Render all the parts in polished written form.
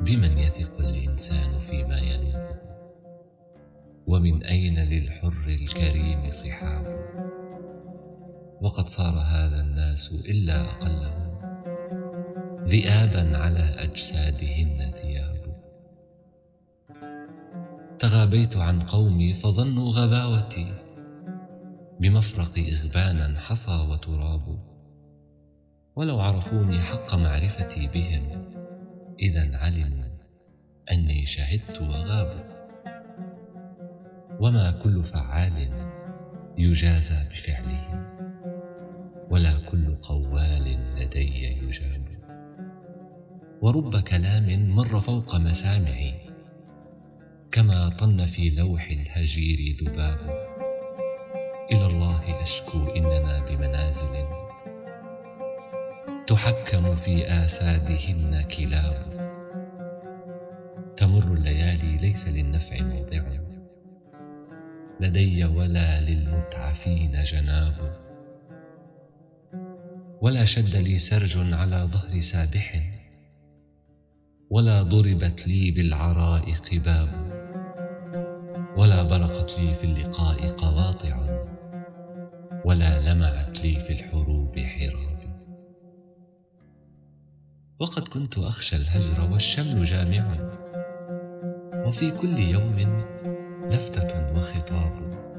بمن يثق الإنسان فيما ينوب؟ ومن أين للحر الكريم صحاب؟ وقد صار هذا الناس إلا أقلهم ذئابا على أجسادهن ثياب. تغابيت عن قومي فظنوا غباوتي، بمفرق إغبانا حصى وتراب. ولو عرفوني حق معرفتي بهم، إذا علموا أني شهدت وغابوا. وما كل فعال يجازى بفعله، ولا كل قوال لدي يجاب. ورب كلام مر فوق مسامعي، كما طن في لوح الهجير ذباب. إلى الله أشكو إننا بمنازل تحكم في آسادهن كلاب. تمر الليالي ليس للنفع موضع، لدي ولا للمتعفين جناب. ولا شد لي سرج على ظهر سابح، ولا ضربت لي بالعراء قباب. ولا برقت لي في اللقاء قواطع، ولا لمعت لي في الحروب حراب. وقد كنت أخشى الهجر والشمل جامع، وفي كل يوم لفتة وخطاب.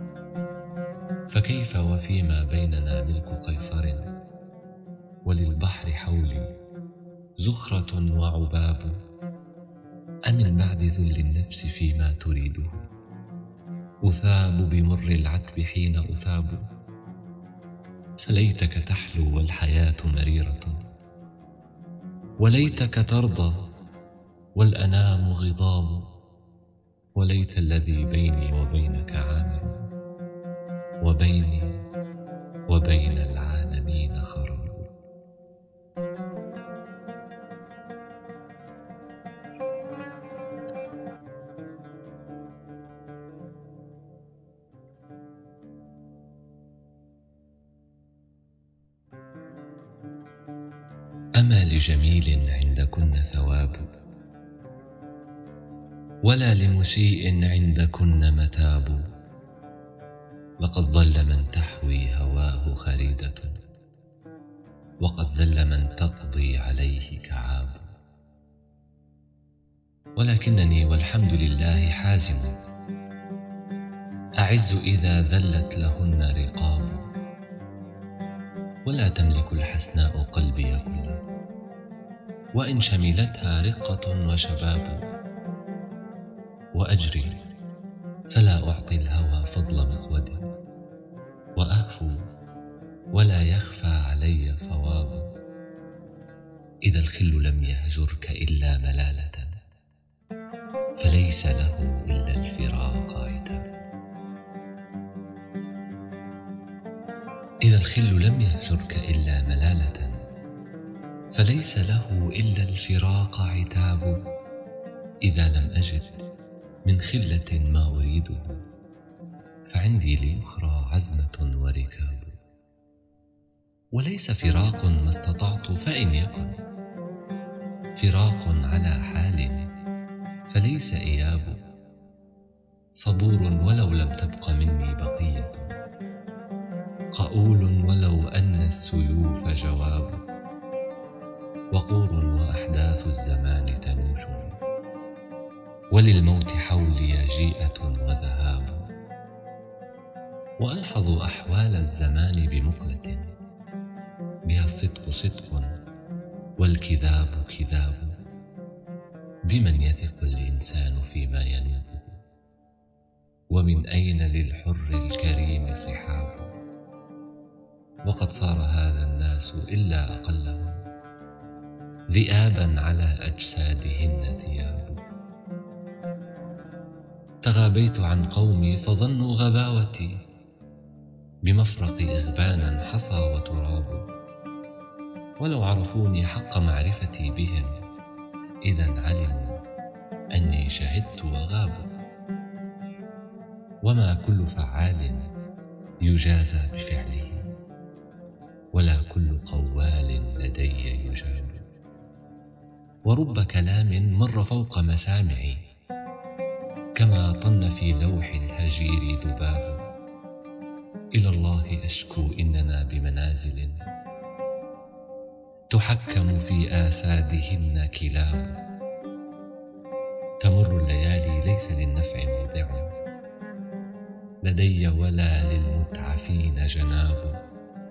فكيف وفيما بيننا ملك قيصر، وللبحر حولي زخرة وعباب. أمن بعد ذل النفس فيما تريده، أثاب بمر العتب حين أثاب. فليتك تحلو والحياة مريرة، وليتك ترضى والأنام غضاب. وليت الذي بيني وبينك عامر، وبيني وبين العالمين خراب. أما لجميل عندكن ثواب، ولا لمسيء عندكن متاب. لقد ضل من تحوي هواه خريدة، وقد ذل من تقضي عليه كعاب. ولكنني والحمد لله حازم، أعز إذا ذلت لهن رقاب. ولا تملك الحسناء قلبي كله، وإن شملتها رقة وشباب. وأجري فلا أعطي الهوى فضل مقود، وأهفو ولا يخفى علي صواب. إذا الخل لم يهجرك إلا ملالة، فليس له إلا الفراق عتاب. إذا الخل لم يهجرك إلا ملالة، فليس له إلا الفراق عتاب. إذا لم أجد من خلة ما أريده، فعندي لأخرى عزمة وركاب. وليس فراق ما استطعت، فإن يكن فراق على حال فليس إياب. صبور ولو لم تبق مني بقية، قؤول ولو أن السيوف جواب. وقور وأحداث الزمان تنوشني، وللموت حولي جيئة وذهاب. وألحظ أحوال الزمان بمقلة، بها الصدق صدق والكذاب كذاب. بمن يثق الإنسان فيما ينوب؟ ومن أين للحر الكريم صحاب؟ وقد صار هذا الناس إلا أقلهم ذئابا على أجسادهن ثياب. تغابيت عن قومي فظنوا غباوتي، بمفرق إغبانا حصى وتراب. ولو عرفوني حق معرفتي بهم، إذا علموا أني شهدت وغابوا. وما كل فعال يجازى بفعله، ولا كل قوال لدي يجاب. ورب كلام مر فوق مسامعي، كما طن في لوح الهجير ذباب. إلى الله أشكو إننا بمنازل تحكم في آسادهن كلاب. تمر الليالي ليس للنفع موضع لدي ولا للمتعفين جناب،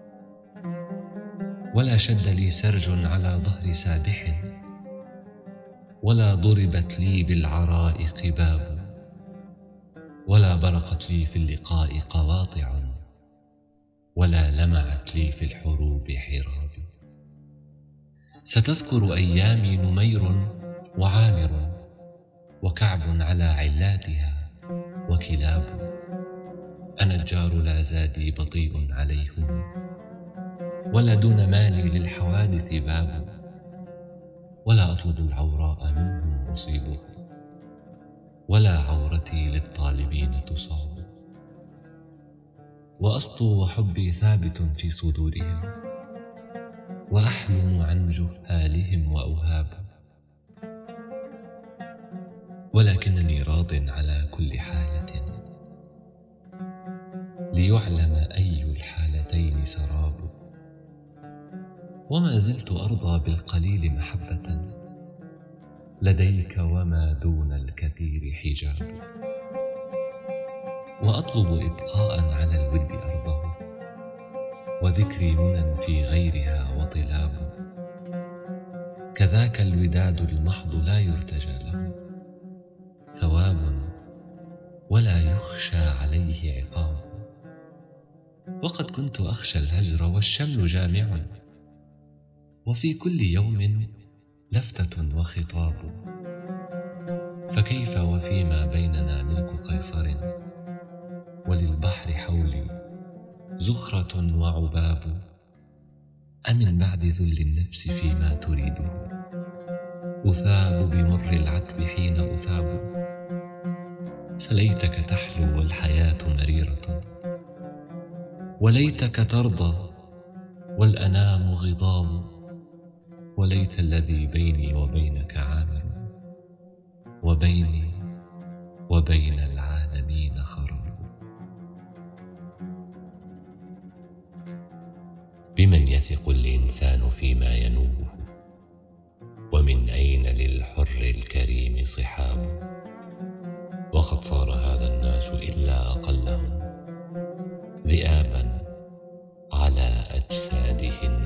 ولا شد لي سرج على ظهر سابح، ولا ضربت لي بالعراء قباب، ولا برقت لي في اللقاء قواطع، ولا لمعت لي في الحروب حراب. ستذكر أيامي نمير وعامر وكعب على علاتها وكلاب. أنا الجار لا زادي بطيء عليهم، ولا دون مالي للحوادث باب، ولا أطلب العوراء منهم أصيبه، ولا عورتي للطالبين تصاب. وأسطو وحبي ثابت في صدورهم، وأحلم عن جهالهم وأوهاب، ولكنني راض على كل حالة، ليعلم أي الحالتين سراب. وما زلت أرضى بالقليل محبة لديك، وما دون الكثير حجاب. وأطلب إبقاء على الود أرضه، وذكري منى في غيرها وطلاب. كذاك الوداد المحض لا يرتجى له ثواب، ولا يخشى عليه عقاب. وقد كنت أخشى الهجر والشمل جامع، وفي كل يوم لفتة وخطاب. فكيف وفيما بيننا ملك قيصر، وللبحر حولي زخرة وعباب. أمن بعد ذل النفس فيما تريده، أثاب بمر العتب حين أثاب. فليتك تحلو والحياة مريرة، وليتك ترضى والأنام غضاب. وليت الذي بيني وبينك عامر، وبيني وبين العالمين خراب. بمن يثق الإنسان فيما ينوبه، ومن أين للحر الكريم صحاب. وقد صار هذا الناس إلا أقلهم ذئابا على أجسادهم